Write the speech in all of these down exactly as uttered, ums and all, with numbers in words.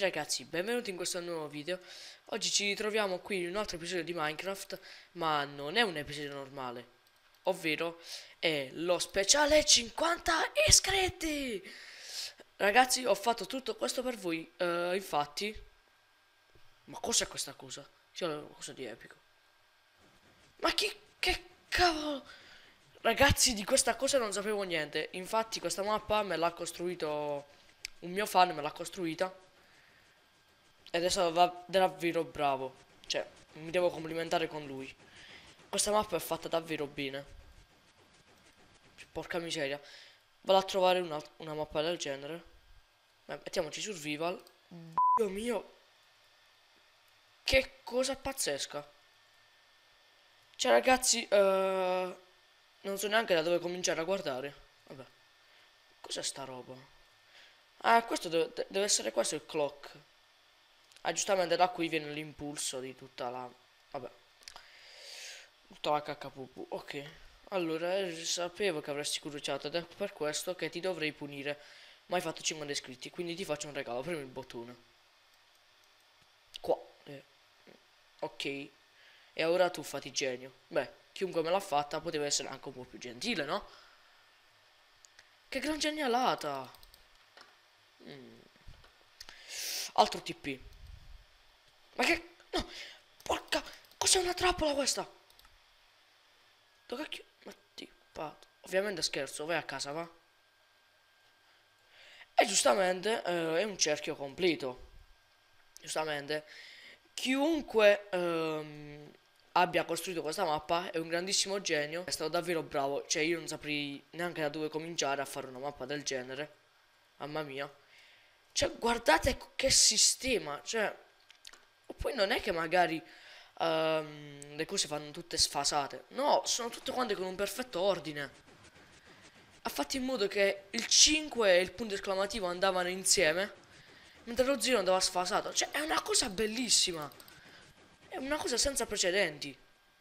ragazzi, benvenuti in questo nuovo video. Oggi ci ritroviamo qui in un altro episodio di Minecraft, ma non è un episodio normale, ovvero è lo speciale cinquanta iscritti. Ragazzi, ho fatto tutto questo per voi, uh, infatti. Ma cos'è questa cosa? C'è qualcosa di epico. Ma chi, che cavolo? Ragazzi, di questa cosa non sapevo niente. Infatti questa mappa me l'ha costruito un mio fan, me l'ha costruita. Ed è stato da- davvero bravo. Cioè, mi devo complimentare con lui. Questa mappa è fatta davvero bene. Porca miseria. Vado a trovare una, una mappa del genere. Beh, mettiamoci survival. Dio mio. Che cosa pazzesca. Cioè, ragazzi, eh, non so neanche da dove cominciare a guardare. Vabbè. Cos'è sta roba? Ah, questo deve, deve essere questo il clock. Ah, giustamente da qui viene l'impulso di tutta la... Vabbè. Tutta la caccapupu. Ok. Allora, eh, sapevo che avresti cruciato ed è per questo che ti dovrei punire. Ma hai fatto cinquanta iscritti, quindi ti faccio un regalo. Premi il bottone. Qua. Eh. Ok. E ora tu fatti genio. Beh, chiunque me l'ha fatta poteva essere anche un po' più gentile, no? Che gran genialata. Mm. Altro T P. Ma che... No! Porca... Cos'è una trappola questa? Dove cacchio... Ma ti... pato. Ovviamente scherzo, vai a casa, va? E giustamente eh, è un cerchio completo. Giustamente. Chiunque ehm, abbia costruito questa mappa è un grandissimo genio. È stato davvero bravo. Cioè io non saprei neanche da dove cominciare a fare una mappa del genere. Mamma mia. Cioè guardate che sistema. Cioè... Poi non è che magari ehm, le cose vanno tutte sfasate. No, sono tutte quante con un perfetto ordine. Ha fatto in modo che il cinque e il punto esclamativo andavano insieme, mentre lo zero andava sfasato. Cioè, è una cosa bellissima. È una cosa senza precedenti.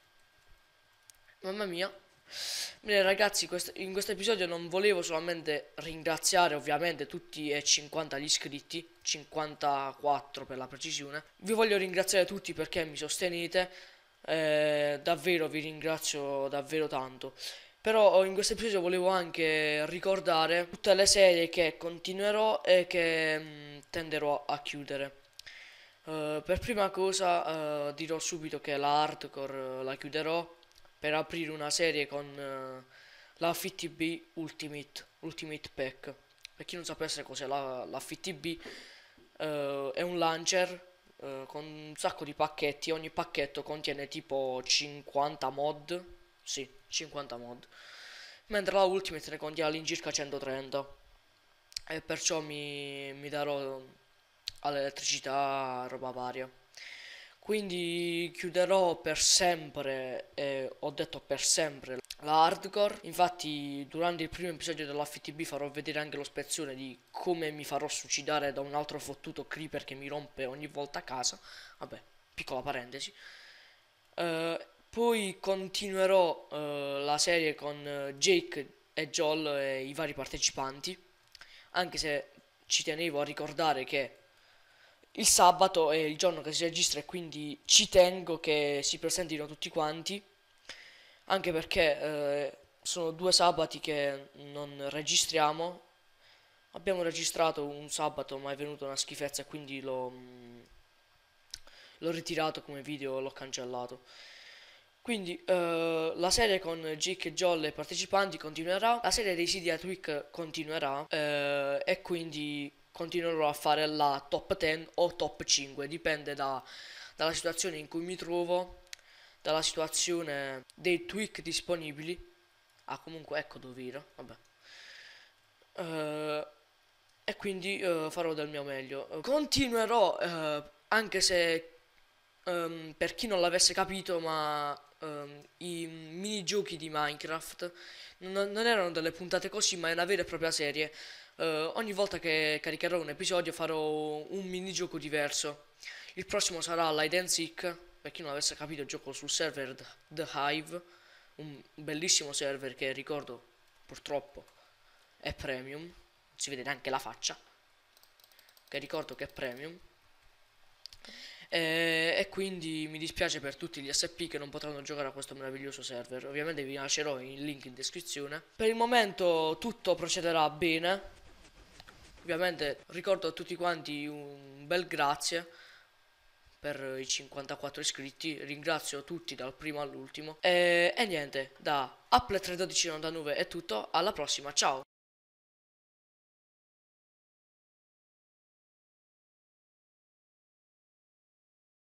Mamma mia. Bene ragazzi, quest- in questo episodio non volevo solamente ringraziare ovviamente tutti e cinquanta gli iscritti, cinquantaquattro per la precisione. Vi voglio ringraziare tutti perché mi sostenete, eh, davvero vi ringrazio davvero tanto. Però in questo episodio volevo anche ricordare tutte le serie che continuerò e che mh, tenderò a chiudere. Eh, per prima cosa eh, dirò subito che la hardcore eh, la chiuderò per aprire una serie con eh, la F T B Ultimate, Ultimate Pack. Per chi non sapesse cos'è la, la F T B, eh, è un launcher eh, con un sacco di pacchetti. Ogni pacchetto contiene tipo cinquanta mod. Sì, cinquanta mod. Mentre la Ultimate ne contiene all'incirca centotrenta. E perciò mi, mi darò all'elettricità, roba varia. Quindi chiuderò per sempre, e ho detto per sempre, la hardcore. Infatti durante il primo episodio dell'F T B farò vedere anche lo spezzone di come mi farò suicidare da un altro fottuto creeper che mi rompe ogni volta a casa. Vabbè, piccola parentesi. Eh, poi continuerò eh, la serie con eh, Jake e Joel e i vari partecipanti, anche se ci tenevo a ricordare che il sabato è il giorno che si registra e quindi ci tengo che si presentino tutti quanti, anche perché eh, sono due sabati che non registriamo. Abbiamo registrato un sabato ma è venuta una schifezza e quindi l'ho mm, l'ho ritirato come video, l'ho cancellato. Quindi eh, la serie con Jake e Joel e i partecipanti continuerà, la serie dei City at Week continuerà eh, e quindi continuerò a fare la top dieci o top cinque, dipende da, dalla situazione in cui mi trovo, dalla situazione dei tweak disponibili. Ah, comunque ecco dove era, vabbè. Eh, e quindi eh, farò del mio meglio. Continuerò, eh, anche se ehm, per chi non l'avesse capito, ma ehm, i minigiochi di Minecraft non, non erano delle puntate così, ma è una vera e propria serie. Eh, ogni volta che caricherò un episodio farò un minigioco diverso. Il prossimo sarà l'Hide and Seek. Per chi non avesse capito, gioco sul server The Hive, un bellissimo server che ricordo purtroppo è premium. Non si vede neanche la faccia, che ricordo che è premium. E, e quindi mi dispiace per tutti gli S P che non potranno giocare a questo meraviglioso server. Ovviamente vi lascerò il link in descrizione. Per il momento tutto procederà bene. Ovviamente ricordo a tutti quanti un bel grazie per i cinquantaquattro iscritti, ringrazio tutti dal primo all'ultimo. E, e niente, da Apple tre dodici novantanove è tutto, alla prossima, ciao!